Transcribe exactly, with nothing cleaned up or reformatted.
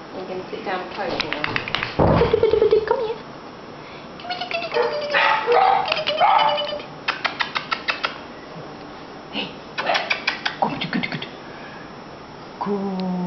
You can sit down close to them. Come here. Come here. Hey, good, good, good. Good.